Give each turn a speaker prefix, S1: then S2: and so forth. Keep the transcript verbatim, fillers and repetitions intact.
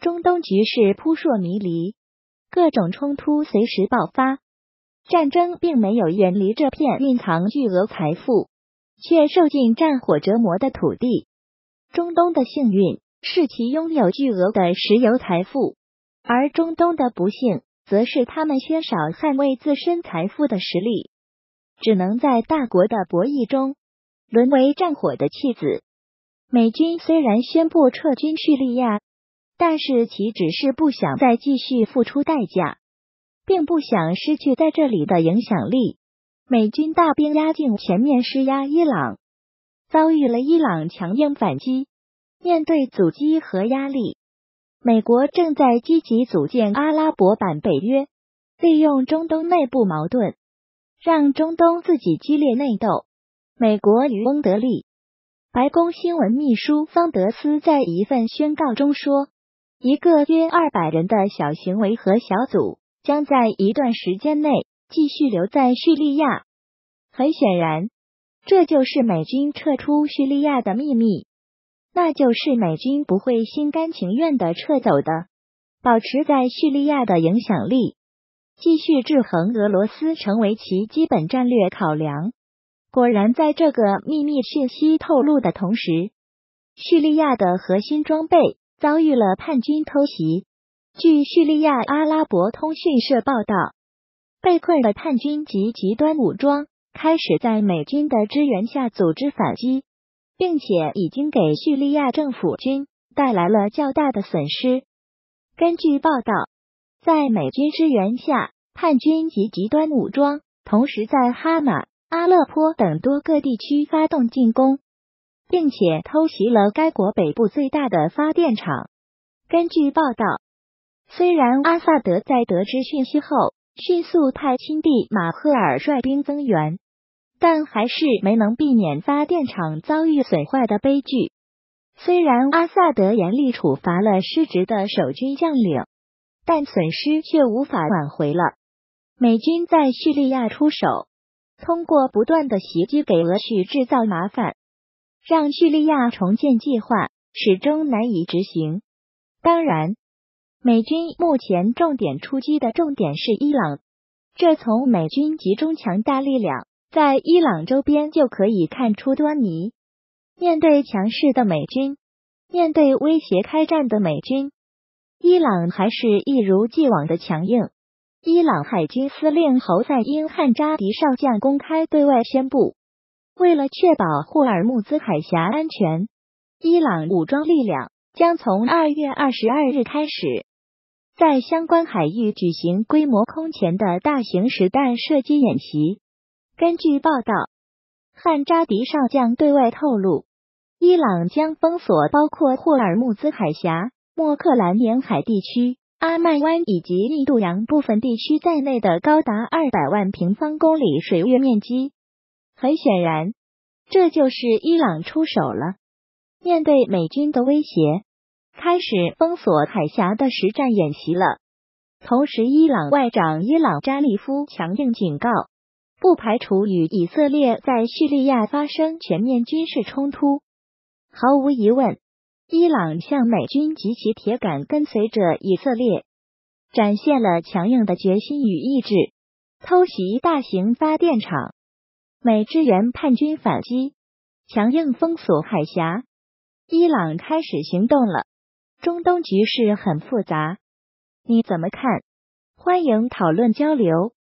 S1: 中东局势扑朔迷离，各种冲突随时爆发。战争并没有远离这片蕴藏巨额财富，却受尽战火折磨的土地。中东的幸运是其拥有巨额的石油财富，而中东的不幸则是他们缺少捍卫自身财富的实力，只能在大国的博弈中沦为战火的弃子。美军虽然宣布撤军叙利亚，但是其只是不想再继续付出代价，并不想失去在这里的影响力。美军大兵压境全面施压伊朗，遭遇了伊朗强硬反击。面对阻击和压力，美国正在积极组建阿拉伯版北约，利用中东内部矛盾，让中东自己激烈内斗。美国渔翁得利。白宫新闻秘书桑德斯在一份宣告中说，一个约二百人的小型维和小组将在一段时间内继续留在叙利亚。很显然，这就是美军撤出叙利亚的秘密，那就是美军不会心甘情愿地撤走的，保持在叙利亚的影响力，继续制衡俄罗斯成为其基本战略考量。果然，在这个秘密讯息透露的同时，叙利亚的核心装备遭遇了叛军偷袭。据叙利亚阿拉伯通讯社报道，被困的叛军及极端武装开始在美军的支援下组织反击，并且已经给叙利亚政府军带来了较大的损失。根据报道，在美军支援下，叛军及极端武装同时在哈马、阿勒颇等多个地区发动进攻，并且偷袭了该国北部最大的发电厂。根据报道，虽然阿萨德在得知讯息后迅速派亲弟马赫尔率兵增援，但还是没能避免发电厂遭遇损坏的悲剧。虽然阿萨德严厉处罚了失职的守军将领，但损失却无法挽回了。美军在叙利亚出手，通过不断的袭击给俄叙制造麻烦，让叙利亚重建计划始终难以执行。当然，美军目前重点出击的重点是伊朗，这从美军集中强大力量在伊朗周边就可以看出端倪。面对强势的美军，面对威胁开战的美军，伊朗还是一如既往的强硬。伊朗海军司令侯赛因汗扎迪少将公开对外宣布，为了确保霍尔木兹海峡安全，伊朗武装力量将从二月二十二日开始在相关海域举行规模空前的大型实弹射击演习。根据报道，汗扎迪少将对外透露，伊朗将封锁包括霍尔木兹海峡、莫克兰沿海地区、阿曼湾以及印度洋部分地区在内的高达二百万平方公里水域面积。很显然，这就是伊朗出手了。面对美军的威胁，开始封锁海峡的实战演习了。同时，伊朗外长伊朗扎利夫强硬警告，不排除与以色列在叙利亚发生全面军事冲突。毫无疑问，伊朗向美军及其铁杆跟随者以色列展现了强硬的决心与意志，偷袭大型发电厂，美支援叛军反击，强硬封锁海峡。伊朗开始行动了。中东局势很复杂，你怎么看？欢迎讨论交流。